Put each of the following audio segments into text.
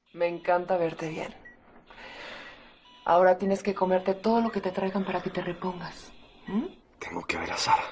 Me encanta verte bien. Ahora tienes que comerte todo lo que te traigan para que te repongas. ¿Mm? Tengo que ver a Sara.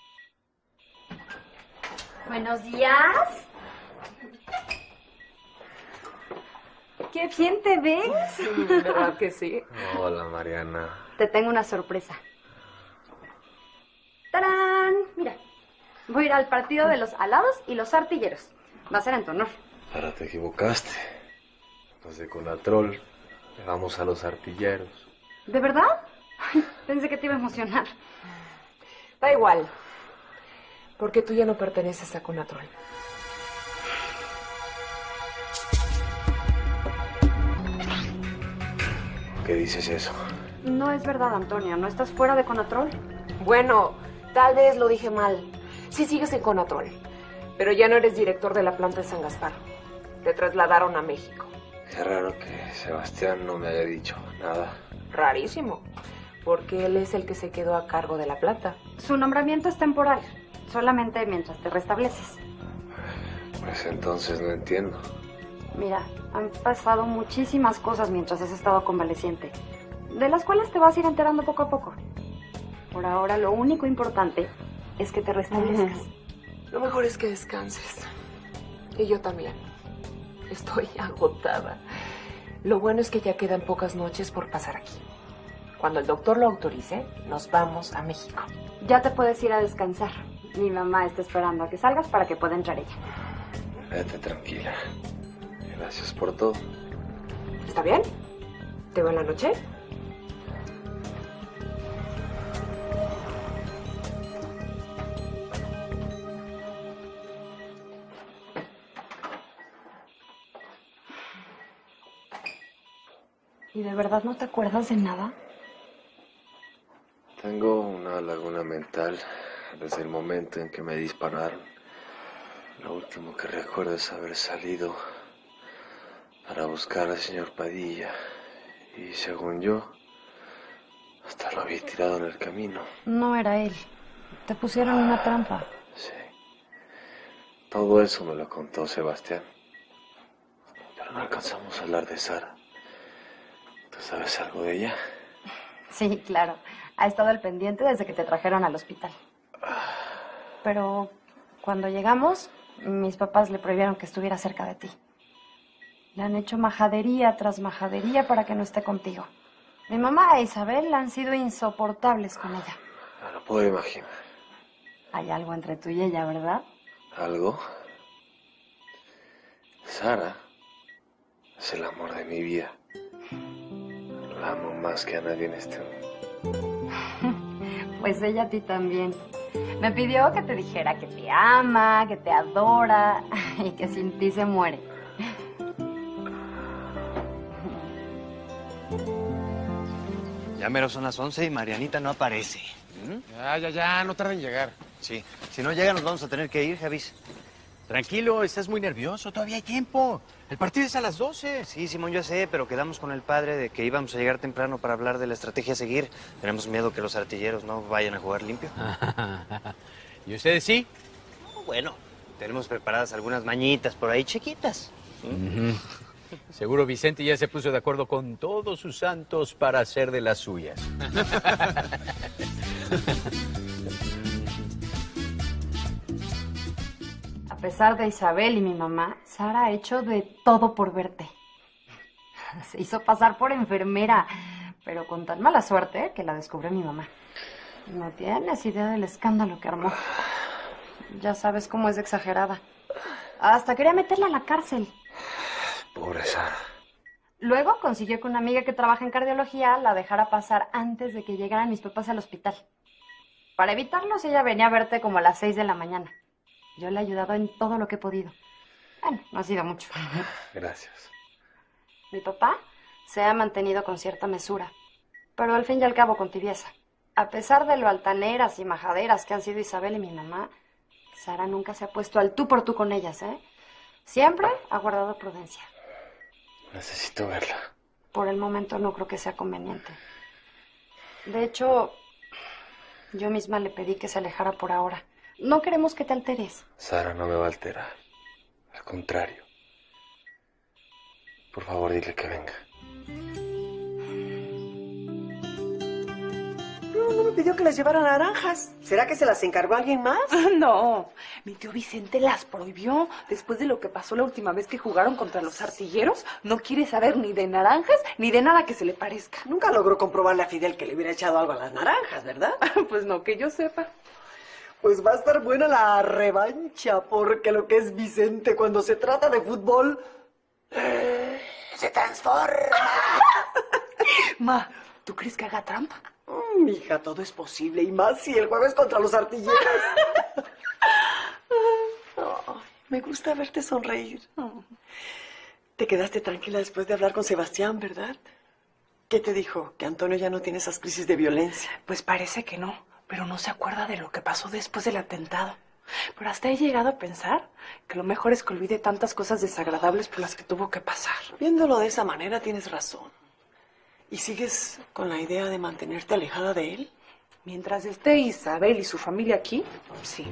Buenos días. ¡Qué bien te ves! ¿Verdad que sí? Hola, Mariana. Te tengo una sorpresa. ¡Tarán! Mira, voy a ir al partido de los alados y los artilleros. Va a ser en tu honor. Sara, te equivocaste. Los de Conatrol. Le vamos a los artilleros. ¿De verdad? Ay, pensé que te iba a emocionar. Da igual. Porque tú ya no perteneces a Conatrol. ¿Por qué dices eso? No es verdad, Antonio. ¿No estás fuera de Conatrol? Bueno, tal vez lo dije mal. Sí sigues en Conatrol. Pero ya no eres director de la planta de San Gaspar. Te trasladaron a México. Qué raro que Sebastián no me haya dicho nada. Rarísimo. Porque él es el que se quedó a cargo de la planta. Su nombramiento es temporal. Solamente mientras te restableces. Pues entonces no entiendo. Mira, han pasado muchísimas cosas mientras has estado convaleciente, de las cuales te vas a ir enterando poco a poco. Por ahora, lo único importante es que te restablezcas. Lo mejor es que descanses. Y yo también. Estoy agotada. Lo bueno es que ya quedan pocas noches por pasar aquí. Cuando el doctor lo autorice, nos vamos a México. Ya te puedes ir a descansar. Mi mamá está esperando a que salgas para que pueda entrar ella. Vete tranquila. Gracias por todo. ¿Está bien? ¿Te va la noche? ¿Y de verdad no te acuerdas de nada? Tengo una laguna mental desde el momento en que me dispararon. Lo último que recuerdo es haber salido para buscar al señor Padilla. Y según yo, hasta lo había tirado en el camino. No era él. Te pusieron una trampa. Sí. Todo eso me lo contó Sebastián. Pero no alcanzamos a hablar de Sara. ¿Tú sabes algo de ella? Sí, claro. Ha estado al pendiente desde que te trajeron al hospital. Pero cuando llegamos, mis papás le prohibieron que estuviera cerca de ti. Le han hecho majadería tras majadería para que no esté contigo. Mi mamá e Isabel han sido insoportables con ella. No lo puedo imaginar. Hay algo entre tú y ella, ¿verdad? ¿Algo? Sara es el amor de mi vida. La amo más que a nadie en este mundo. Pues ella a ti también. Me pidió que te dijera que te ama, que te adora y que sin ti se muere. Ya mero son las 11 y Marianita no aparece. Ya, no tarda en llegar. Sí. Si no llega, nos vamos a tener que ir, Javis. Tranquilo, estás muy nervioso, todavía hay tiempo. El partido es a las 12. Sí, Simón, yo sé, pero quedamos con el padre de que íbamos a llegar temprano para hablar de la estrategia a seguir. Tenemos miedo que los artilleros no vayan a jugar limpio. ¿Y ustedes sí? Bueno, tenemos preparadas algunas mañitas por ahí chiquitas. Seguro Vicente ya se puso de acuerdo con todos sus santos para hacer de las suyas. A pesar de Isabel y mi mamá, Sara ha hecho de todo por verte. Se hizo pasar por enfermera, pero con tan mala suerte que la descubrió mi mamá. No tienes idea del escándalo que armó. Ya sabes cómo es de exagerada. Hasta quería meterla a la cárcel. Pobre Sara. Luego consiguió que una amiga que trabaja en cardiología la dejara pasar antes de que llegaran mis papás al hospital. Para evitarlos, ella venía a verte como a las 6 de la mañana. Yo le he ayudado en todo lo que he podido. Bueno, no ha sido mucho. Gracias. Mi papá se ha mantenido con cierta mesura, pero al fin y al cabo con tibieza. A pesar de lo altaneras y majaderas que han sido Isabel y mi mamá, Sara nunca se ha puesto al tú por tú con ellas, ¿eh? Siempre ha guardado prudencia. Necesito verla. Por el momento no creo que sea conveniente. De hecho, yo misma le pedí que se alejara por ahora. No queremos que te alteres. Sara no me va a alterar. Al contrario. Por favor, dile que venga. No me pidió que les llevara naranjas. ¿Será que se las encargó alguien más? No, mi tío Vicente las prohibió. Después de lo que pasó la última vez que jugaron contra los artilleros, no quiere saber ni de naranjas ni de nada que se le parezca. Nunca logró comprobarle a Fidel que le hubiera echado algo a las naranjas, ¿verdad? Pues no, que yo sepa. Pues va a estar buena la revancha, porque lo que es Vicente cuando se trata de fútbol se transforma. Ma, ¿tú crees que haga trampa? Mija, todo es posible, y más si el juego es contra los artilleros. Oh, me gusta verte sonreír. Te quedaste tranquila después de hablar con Sebastián, ¿verdad? ¿Qué te dijo? Que Antonio ya no tiene esas crisis de violencia. Pues parece que no, pero no se acuerda de lo que pasó después del atentado. Pero hasta he llegado a pensar que lo mejor es que olvide tantas cosas desagradables por las que tuvo que pasar. Viéndolo de esa manera, tienes razón. ¿Y sigues con la idea de mantenerte alejada de él? Mientras esté Isabel y su familia aquí, sí.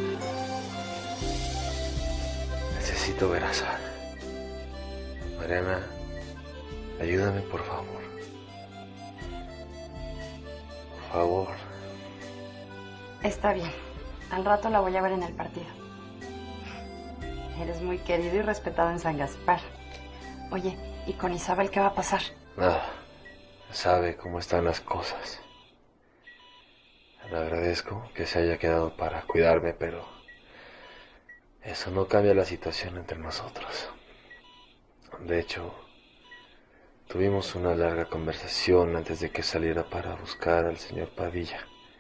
Necesito ver a Sara. Mariana, ayúdame, por favor. Por favor. Está bien. Al rato la voy a ver en el partido. Eres muy querido y respetado en San Gaspar. Oye, ¿y con Isabel qué va a pasar? Nada. Sabe cómo están las cosas. Le agradezco que se haya quedado para cuidarme, pero eso no cambia la situación entre nosotros. De hecho, tuvimos una larga conversación antes de que saliera para buscar al señor Padilla.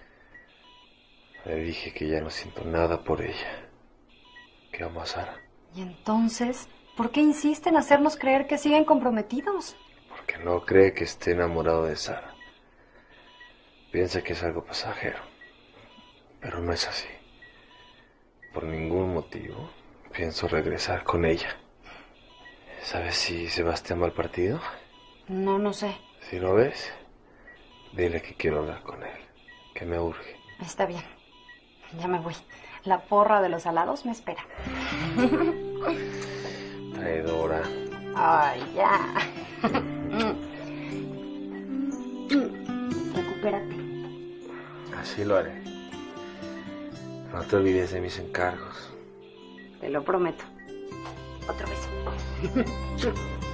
Le dije que ya no siento nada por ella, que amo a Sara. Y entonces, ¿por qué insiste en hacernos creer que siguen comprometidos? Porque no cree que esté enamorado de Sara. Piensa que es algo pasajero, pero no es así. Por ningún motivo pienso regresar con ella. ¿Sabes si Sebastián va al partido? No, no sé. Si lo ves, dile que quiero hablar con él, que me urge. Está bien. Ya me voy. La porra de los alados me espera. Traidora. Ay, ya. Recupérate. Así lo haré. No te olvides de mis encargos. Te lo prometo. Otro beso.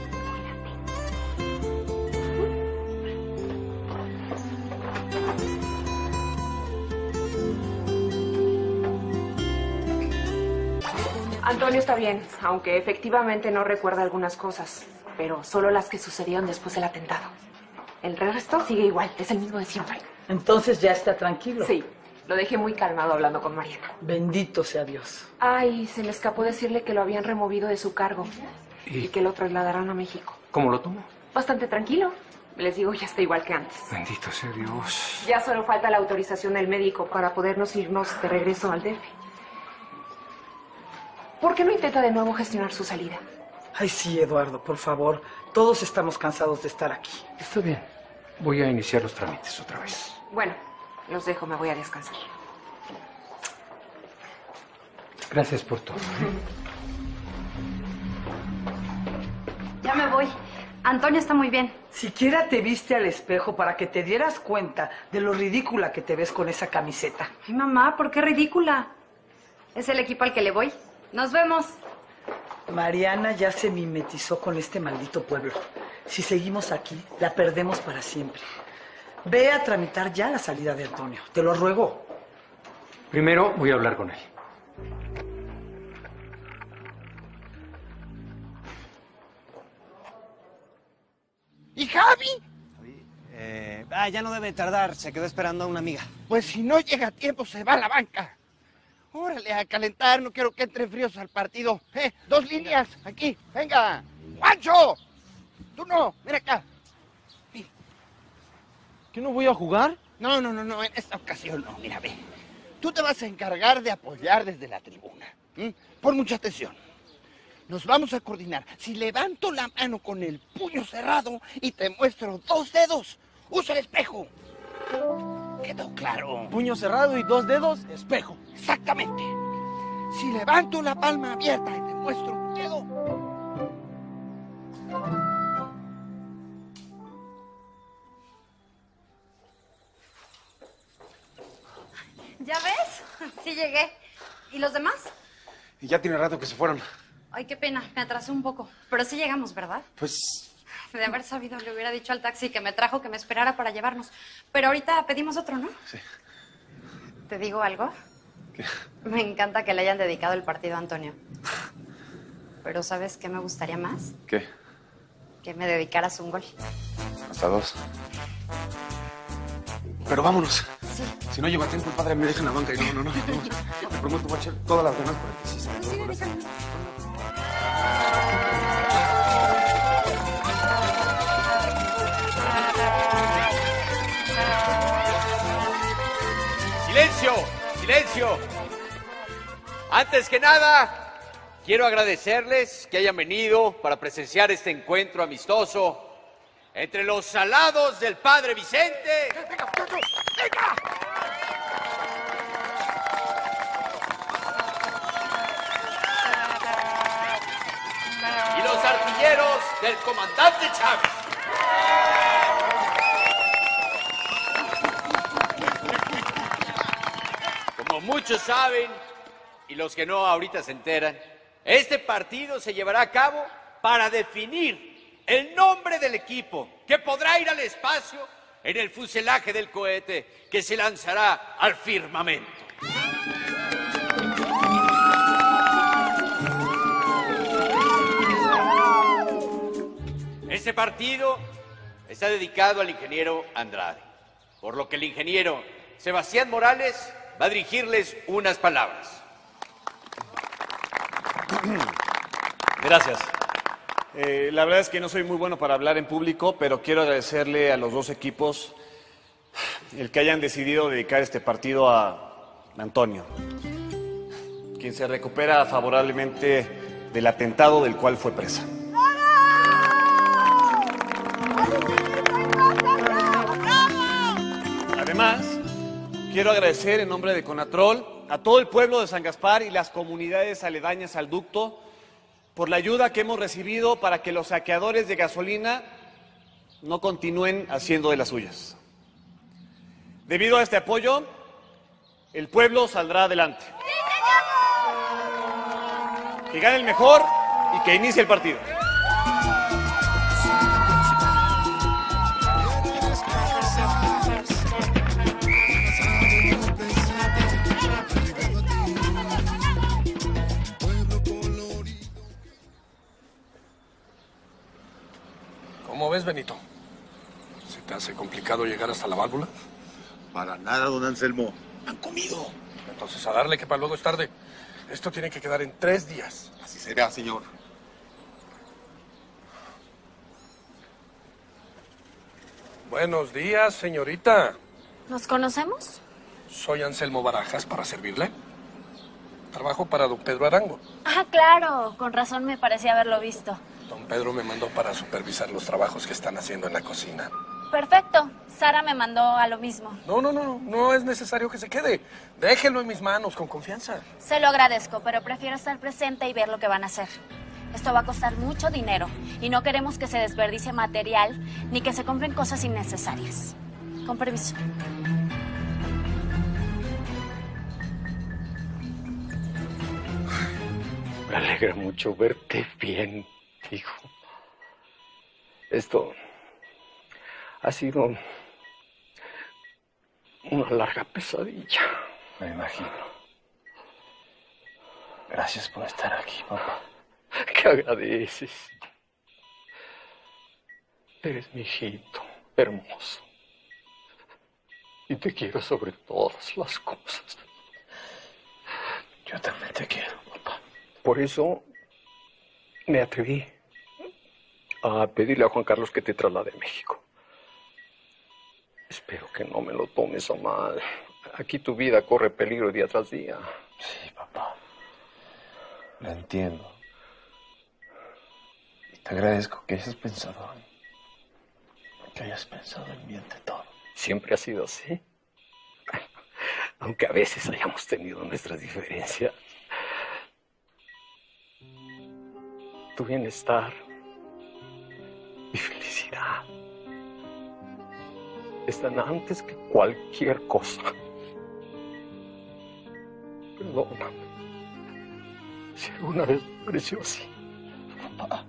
Antonio está bien, aunque efectivamente no recuerda algunas cosas, pero solo las que sucedieron después del atentado. El resto sigue igual, es el mismo de siempre. Entonces ya está tranquilo. Sí, lo dejé muy calmado hablando con Mariana. Bendito sea Dios. Ay, se me escapó decirle que lo habían removido de su cargo y que lo trasladarán a México. ¿Cómo lo tomó? Bastante tranquilo. Les digo, ya está igual que antes. Bendito sea Dios. Ya solo falta la autorización del médico para podernos irnos de regreso al DF. ¿Por qué no intenta de nuevo gestionar su salida? Ay, sí, Eduardo, por favor. Todos estamos cansados de estar aquí. Está bien. Voy a iniciar los trámites otra vez. Bueno, los dejo, me voy a descansar. Gracias por todo. Ya me voy. Antonio está muy bien. Siquiera te viste al espejo para que te dieras cuenta de lo ridícula que te ves con esa camiseta. Ay, mamá, ¿por qué ridícula? Es el equipo al que le voy. Nos vemos. Mariana ya se mimetizó con este maldito pueblo. Si seguimos aquí, la perdemos para siempre. Ve a tramitar ya la salida de Antonio. Te lo ruego. Primero voy a hablar con él. ¿Y Javi? Ya no debe tardar. Se quedó esperando a una amiga. Pues si no llega a tiempo, se va a la banca. Órale, a calentar, no quiero que entren fríos al partido. 2 líneas, aquí, venga. ¡Juancho! Tú no, ven acá. ¿Que no voy a jugar? No, en esta ocasión no, mira, ve. Tú te vas a encargar de apoyar desde la tribuna. Pon mucha atención. Nos vamos a coordinar. Si levanto la mano con el puño cerrado y te muestro 2 dedos, usa el espejo. ¿Quedó claro? Puño cerrado y 2 dedos, espejo. Exactamente. Si levanto la palma abierta y te muestro un dedo, sí llegué. ¿Y los demás? Y ya tiene rato que se fueron. Ay, qué pena, me atrasé un poco. Pero sí llegamos, ¿verdad? Pues... De haber sabido, le hubiera dicho al taxi que me trajo, que me esperara para llevarnos. Pero ahorita pedimos otro, ¿no? Sí. ¿Te digo algo? ¿Qué? Me encanta que le hayan dedicado el partido a Antonio. Pero ¿sabes qué me gustaría más? ¿Qué? Que me dedicaras un gol. Hasta 2. Pero vámonos. Sí. Si no llego a tiempo, el padre me deja en la banca y no. Te prometo, voy a echar todas las ganas por aquí. Sí, ¡Silencio! ¡Silencio! Antes que nada, quiero agradecerles que hayan venido para presenciar este encuentro amistoso entre los salados del Padre Vicente y los artilleros del comandante Chávez. Como muchos saben, y los que no ahorita se enteran, este partido se llevará a cabo para definir el nombre del equipo que podrá ir al espacio en el fuselaje del cohete que se lanzará al firmamento. Este partido está dedicado al ingeniero Andrade, por lo que el ingeniero Sebastián Morales va a dirigirles unas palabras. Gracias. La verdad es que no soy muy bueno para hablar en público, pero quiero agradecerle a los dos equipos el que hayan decidido dedicar este partido a Antonio, quien se recupera favorablemente del atentado del cual fue presa. Además, quiero agradecer en nombre de Conatrol a todo el pueblo de San Gaspar y las comunidades aledañas al ducto por la ayuda que hemos recibido para que los saqueadores de gasolina no continúen haciendo de las suyas. Debido a este apoyo, el pueblo saldrá adelante. Que gane el mejor y que inicie el partido. ¿Cómo ves, Benito? ¿Se te hace complicado llegar hasta la válvula? Para nada, don Anselmo. Han comido. Entonces a darle, que para luego es tarde. Esto tiene que quedar en 3 días. Así será, señor. Buenos días, señorita. ¿Nos conocemos? Soy Anselmo Barajas, para servirle. Trabajo para don Pedro Arango. Ah, claro. Con razón me parecía haberlo visto. Don Pedro me mandó para supervisar los trabajos que están haciendo en la cocina. Perfecto. Sara me mandó a lo mismo. No es necesario que se quede. Déjenlo en mis manos, con confianza. Se lo agradezco, pero prefiero estar presente y ver lo que van a hacer. Esto va a costar mucho dinero y no queremos que se desperdicie material ni que se compren cosas innecesarias. Con permiso. Me alegra mucho verte bien, hijo. Esto ha sido una larga pesadilla. Me imagino. Gracias por estar aquí, papá. ¿Qué agradeces? Eres mi hijito, hermoso. Y te quiero sobre todas las cosas. Yo también te quiero, papá. Por eso me atreví a pedirle a Juan Carlos que te traslade a México. Espero que no me lo tomes a mal. Aquí tu vida corre peligro día tras día. Sí, papá. Lo entiendo. Y te agradezco que hayas pensado en mí ante todo. Siempre ha sido así. Aunque a veces hayamos tenido nuestras diferencias. Tu bienestar y felicidad están antes que cualquier cosa. Perdóname. Si alguna vez me pareció así. Papá,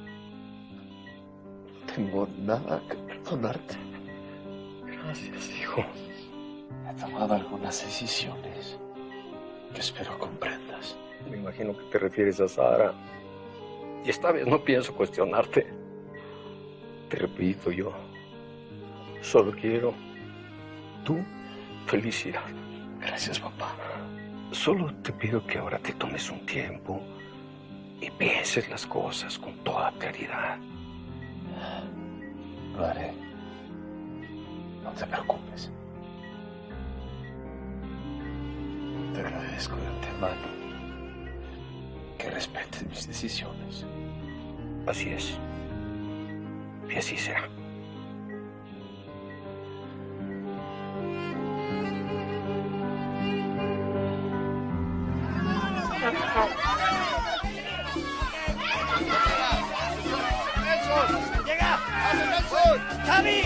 no tengo nada que perdonarte. Gracias, hijo. He tomado algunas decisiones que espero comprendas. Me imagino que te refieres a Sara. Y esta vez no pienso cuestionarte. Te repito, yo solo quiero tu felicidad. Gracias, papá. Solo te pido que ahora te tomes un tiempo y pienses las cosas con toda claridad. Lo haré. No te preocupes. Te agradezco de antemano que respetes mis decisiones. Así es. Y así será. ¡Llega! ¡Vamos, Nelson! ¡Xavi!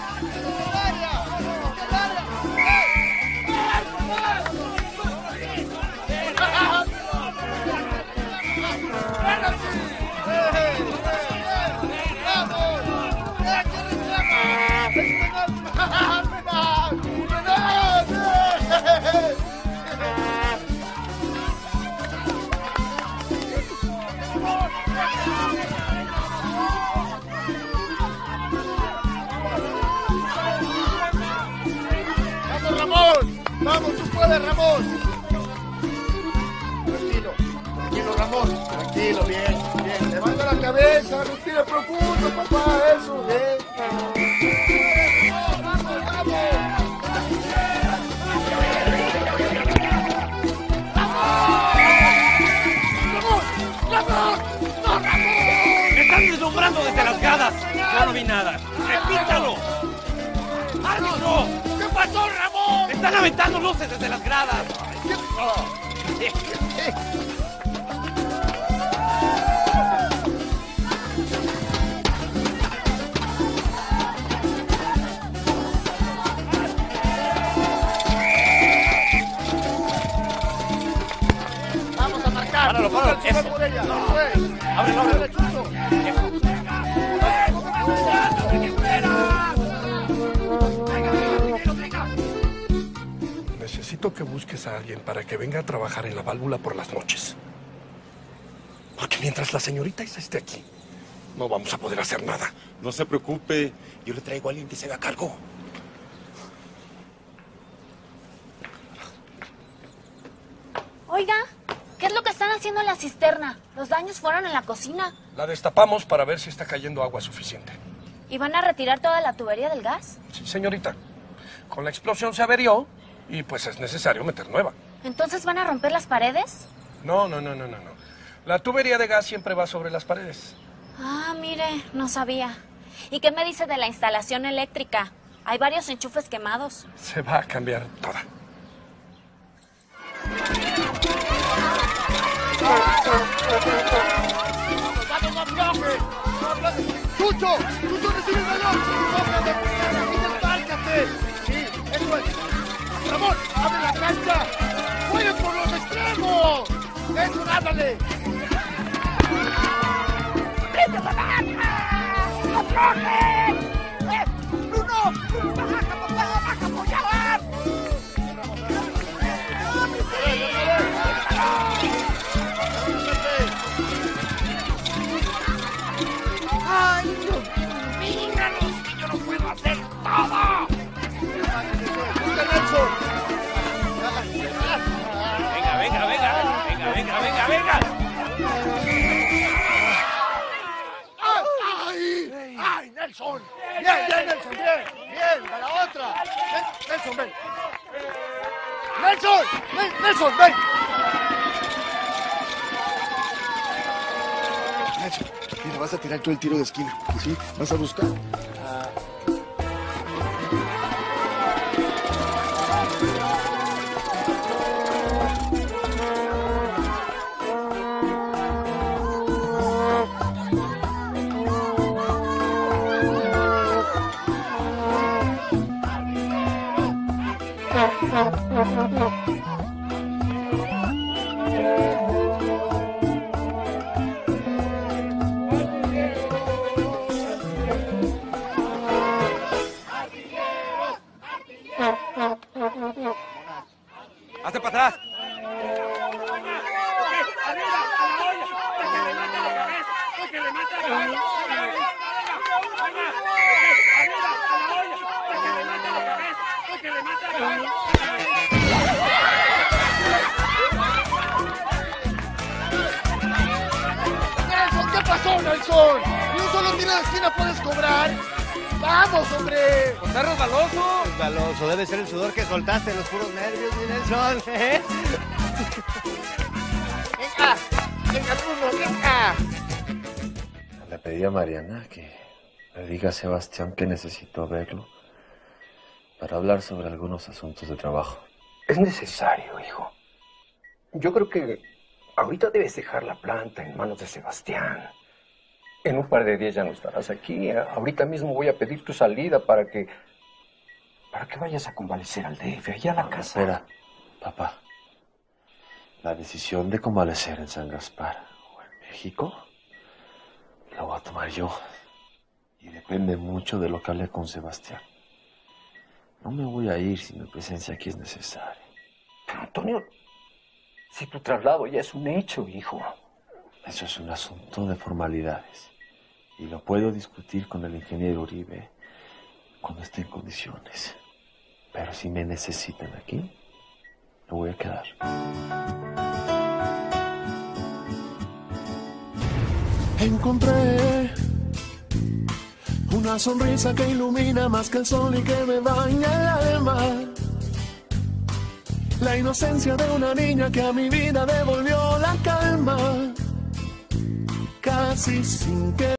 ¡Vamos, Ramón! ¡Vamos, tú puedes, Ramón! Tranquilo, tranquilo, Ramón. Tranquilo, bien, bien. Levanta la cabeza, respira profundo, papá, eso, bien. ¡Vamos, ¡Ramón! ¡No, Ramón! ¡Me están deslumbrando desde las gradas! Yo no vi nada. ¡Repítalo! ¡Árbitro! ¿Qué pasó, Ramón? ¡Me están aventando luces desde las gradas! ¿Qué pasó? Vamos a marcar. Páralo, páralo. Eso. Por ella. No. Eso es. Ábrelo, ábrelo. Chucho. Necesito que busques a alguien para que venga a trabajar en la válvula por las noches. Porque mientras la señorita Isa esté aquí, no vamos a poder hacer nada. No se preocupe, yo le traigo a alguien que se haga cargo. Oiga, ¿qué es lo que están haciendo en la cisterna? Los daños fueron en la cocina. La destapamos para ver si está cayendo agua suficiente. ¿Y van a retirar toda la tubería del gas? Sí, señorita. Con la explosión se averió y pues es necesario meter nueva. ¿Entonces van a romper las paredes? No. La tubería de gas siempre va sobre las paredes. Ah, mire, no sabía. ¿Y qué me dice de la instalación eléctrica? Hay varios enchufes quemados. Se va a cambiar toda. ¡Vamos, no aflojes! ¡No aflojes! ¡Chucho! ¡Chucho, recibe el balón! ¡No, desmárcate! Sí, eso es. ¡Ramón, abre la cancha! ¡Jueguen por los extremos! ¡Eso, ándale! ¡Prende la baja! ¡Aflojen! ¡Bruno! ¡Bruno, baja, papá! ¡Baja, apoyar! ¡Ay, Dios! ¡Míralos, que yo no puedo hacer todo! ¡Busca Nelson! ¡Venga! ¡Ay! ¡Ay, Nelson! ¡Bien, Nelson! ¡Bien! ¡A la otra! ¡Ven, Nelson, ven! ¡Nelson, ven! Nelson, mira, vas a tirar tú el tiro de esquina, ¿sí? Vas a buscar. ¿Qué pasó, Nelson? ¿Ni un solo tiro de esquina puedes cobrar? ¡Vamos, hombre! ¿Está resbaloso? Resbaloso, debe ser el sudor que soltaste en los puros nervios, mi Nelson. Venga, Bruno, venga. Le pedí a Mariana que le diga a Sebastián que necesito verlo para hablar sobre algunos asuntos de trabajo. Es necesario, hijo. Yo creo que ahorita debes dejar la planta en manos de Sebastián. En un par de días ya no estarás aquí. Ahorita mismo voy a pedir tu salida para que vayas a convalecer al DF, allá a la casa. Espera, papá. La decisión de convalecer en San Gaspar o en México la voy a tomar yo. Y depende mucho de lo que hable con Sebastián. No me voy a ir si mi presencia aquí es necesaria. Pero, Antonio, si tu traslado ya es un hecho, hijo. Eso es un asunto de formalidades. Y lo puedo discutir con el ingeniero Uribe cuando esté en condiciones. Pero si me necesitan aquí, me voy a quedar. Encontré una sonrisa que ilumina más que el sol y que me baña el alma. La inocencia de una niña que a mi vida devolvió la calma. Casi sin que